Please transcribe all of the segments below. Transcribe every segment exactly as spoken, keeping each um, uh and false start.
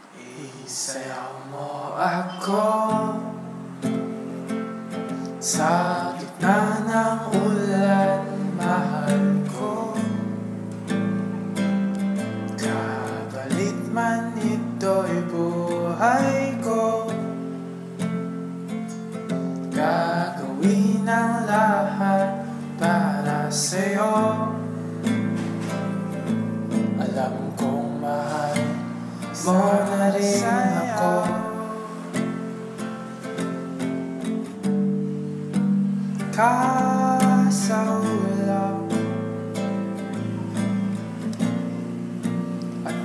Isayaw mo ako sa gitna ng ulan, mahal ko. Kapalit man ito'y buhay ko, gagawin ang lahat para sa'yo. Alam kong mahal mo na rin ako. Kasaulap at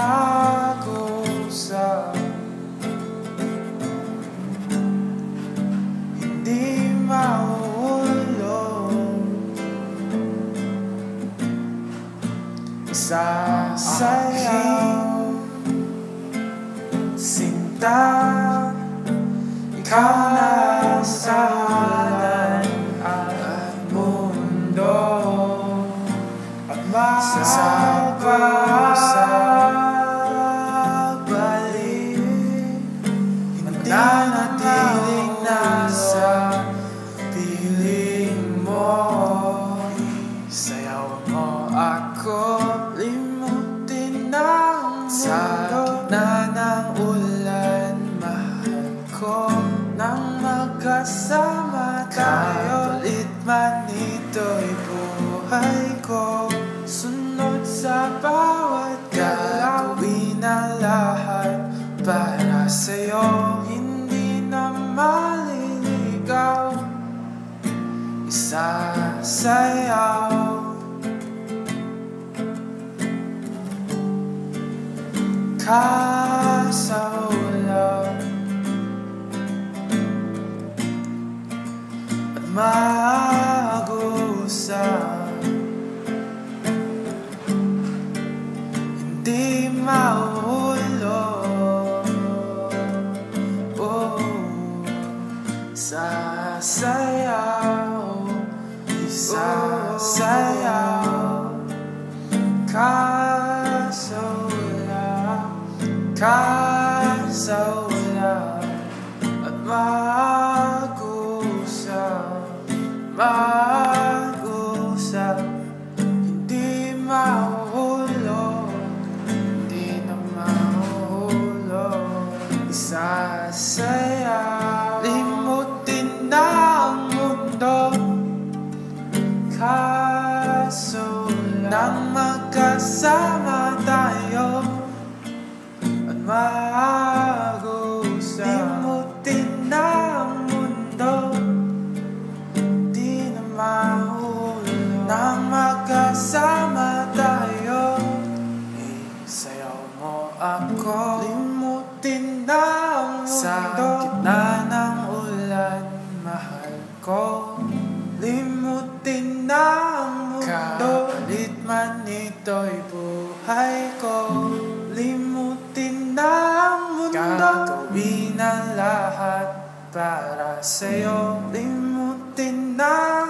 mag-usap, hindi mahulog. Sasayaw, sinta, ikaw na sa ulan at mundo, at mapagbalik, mananatiling nasa piling mo. Isayaw mo ako, limutin ang mundo. Sa gitna ng ulan, mahal ko, nang magkasama tayo. Kapalit man ito'y buhay ko, sunod sa bawat galaw, gagawin ang lahat para sa'yo. Hindi na maliligaw, isasayaw. Kasaulap at mag-usap, hindi mahulog. Oh, sasayaw, isasayaw. Kasaulap, kasaulap at mag-usap, mag-usap, hindi mahulog, hindi na mahulog. Isasayaw, limutin na ang mundo. Kaso nang magkasama tayo at mag-usap, limutin na ang mundo, di na mahulog. Nang magkasama tayo, isayaw mo ako, limutin na ang mundo. Sa gitna ng ulan, mahal ko, limutin na ang mundo. Kapalit man ito'y buhay ko, limutin na ang mundo. Gagawin ang lahat para sa'yo, limutin na